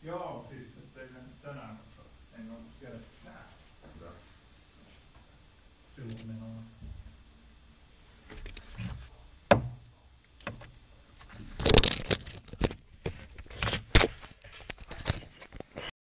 Joo, siis ettei ne tänään, koska en ole tiedä nää. Silloin menoa.